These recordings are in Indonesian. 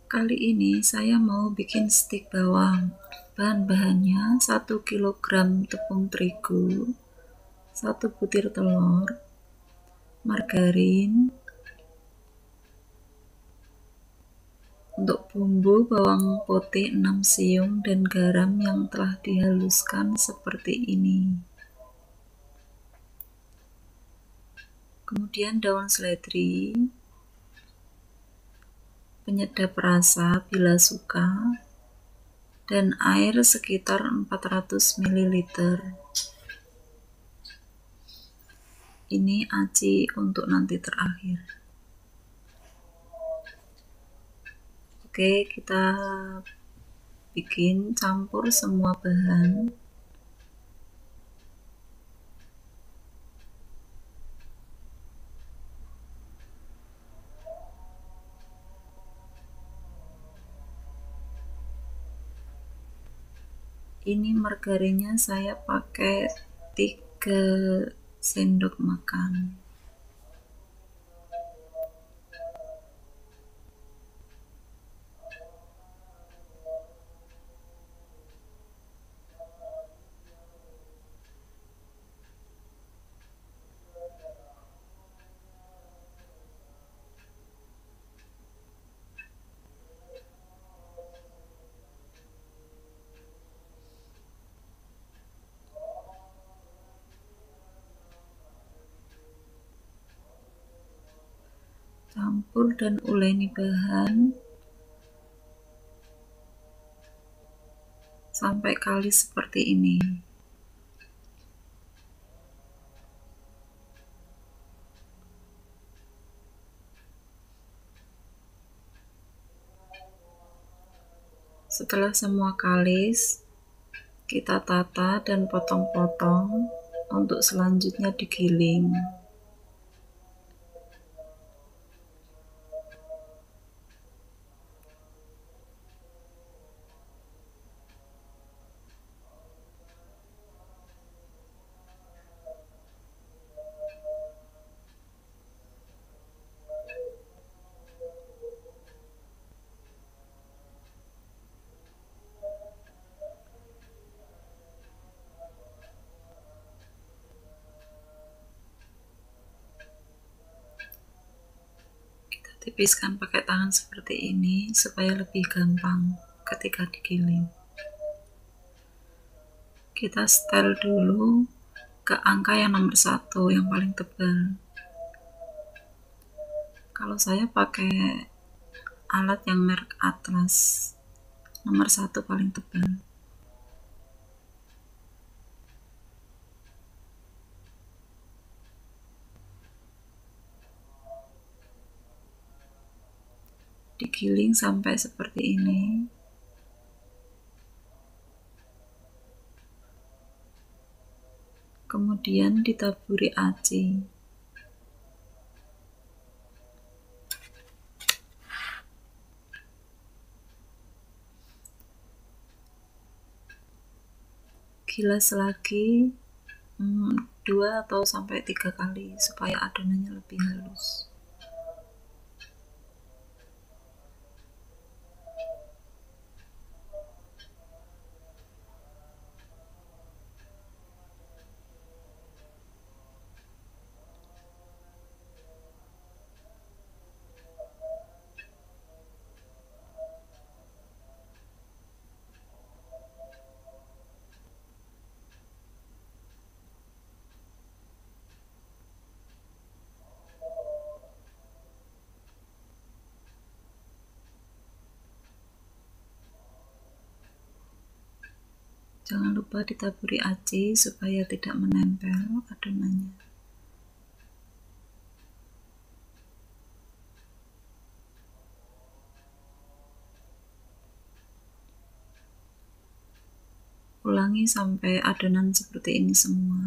Kali ini saya mau bikin stik bawang. Bahan-bahannya 1 kg tepung terigu, 1 butir telur, margarin. Untuk bumbu, bawang putih 6 siung dan garam yang telah dihaluskan seperti ini. Kemudian daun seledri, penyedap rasa bila suka, dan air sekitar 400 ml. Ini aci untuk nanti terakhir. Oke, kita bikin campur semua bahan. Ini margarinnya saya pakai 3 sendok makan. Campur dan uleni bahan sampai kalis seperti ini. Setelah semua kalis, kita tata dan potong-potong untuk selanjutnya digiling. Tipiskan pakai tangan seperti ini supaya lebih gampang ketika digiling. Kita setel dulu ke angka yang nomor 1, yang paling tebal. Kalau saya pakai alat yang merek Atlas, nomor 1 paling tebal. Digiling sampai seperti ini. Kemudian ditaburi aci. Gilas lagi 2 atau sampai 3 kali supaya adonannya lebih halus. Jangan lupa ditaburi aci supaya tidak menempel adonannya. Ulangi sampai adonan seperti ini semua.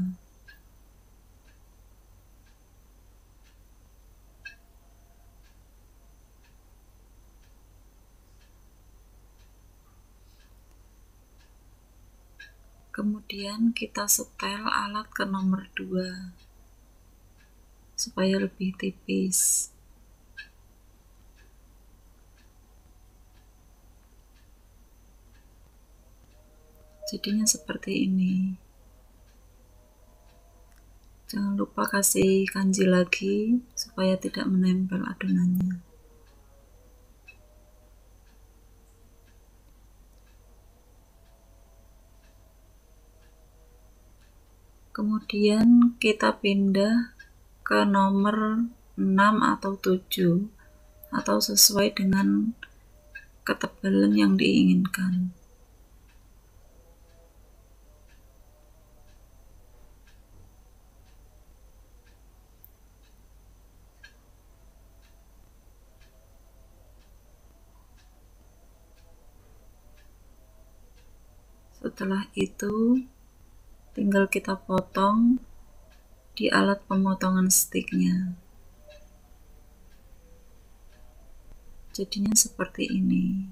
Kemudian kita setel alat ke nomor 2 supaya lebih tipis. Jadinya seperti ini. Jangan lupa kasih kanji lagi supaya tidak menempel adonannya. Kemudian kita pindah ke nomor 6 atau 7 atau sesuai dengan ketebalan yang diinginkan. Setelah itu tinggal kita potong di alat pemotongan sticknya. Jadinya seperti ini.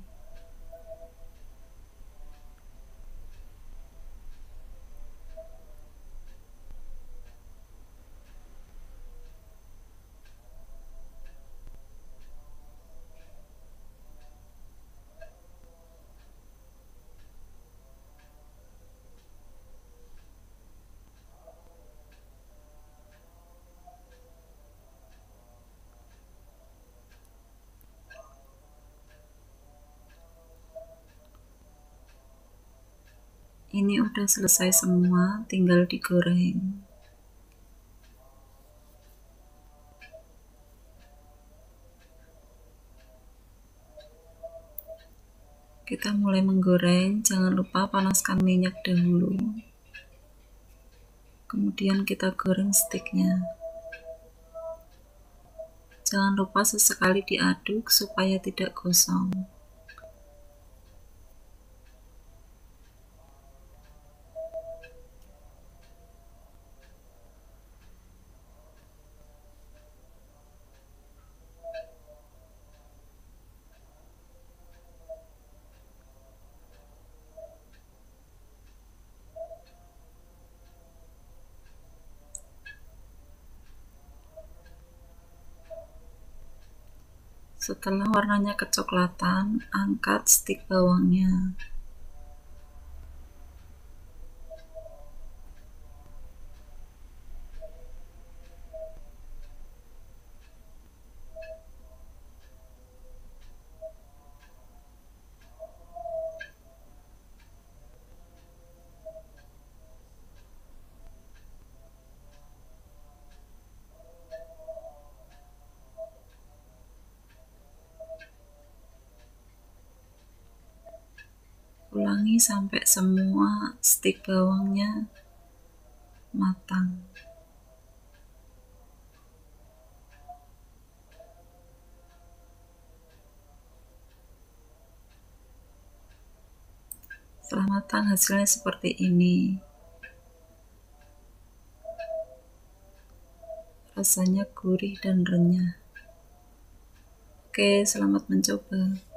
Ini udah selesai semua, tinggal digoreng. Kita mulai menggoreng, jangan lupa panaskan minyak dahulu. Kemudian kita goreng sticknya. Jangan lupa sesekali diaduk supaya tidak gosong. Setelah warnanya kecoklatan, angkat stik bawangnya. Ulangi sampai semua stik bawangnya matang. Setelah matang hasilnya seperti ini. Rasanya gurih dan renyah. Oke, selamat mencoba.